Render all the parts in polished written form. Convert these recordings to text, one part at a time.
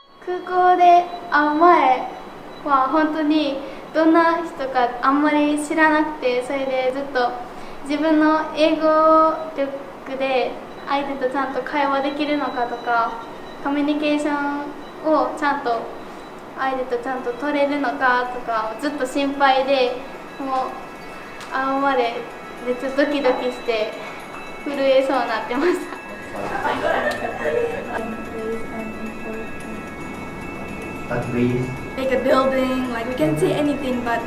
空港で会う前は本当にどんな人かあんまり知らなくて、それでずっと自分の英語力で相手とちゃんと会話できるのかとか、コミュニケーションをちゃんと相手とちゃんと取れるのかとかずっと心配で、もう会うまでめっちゃドキドキして震えそうになってました。 Like a building, like we can say anything, but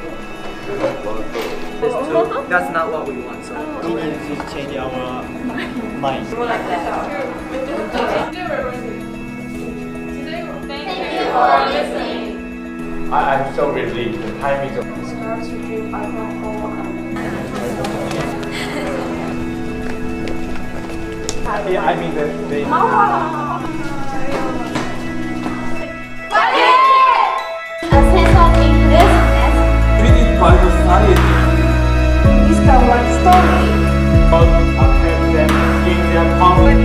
that's not what we want. So we need to change our mind. Thank you for listening. I'm so relieved. The time is over. starts to drink alcohol. Yeah, I mean they A sense of inclusiveness. Treated by society. Discover story. help them in their common.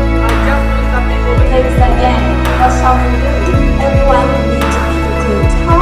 Ladies and gentlemen, what's up with you? Everyone needs to be included.